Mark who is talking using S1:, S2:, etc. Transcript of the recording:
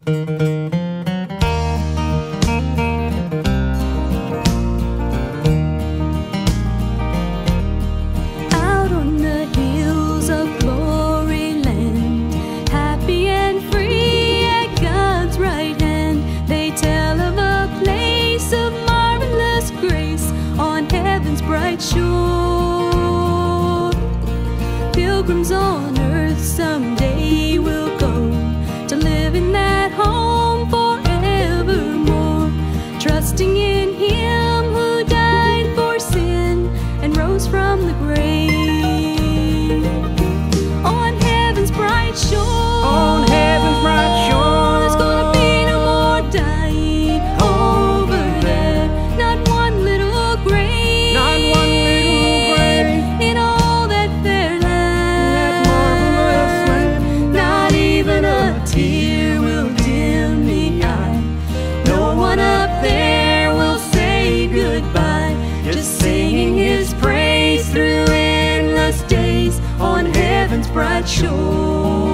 S1: Out on the hills of glory land, happy and free at God's right hand, they tell of a place of marvelous grace on heaven's bright shore. Pilgrims on earth someday will go to live in that home forevermore, trusting in Him who died for sin and rose from the grave. On heaven's bright shore,
S2: On heaven's bright shore,
S1: there's gonna be no more dying over there. Not one little grave,
S2: not one little grave
S1: in all that fair
S2: that marvelous
S1: land.
S2: land.
S1: Not even a tear will dim the eye. No one up there will say goodbye. Just singing His praise through endless days on heaven's bright shore.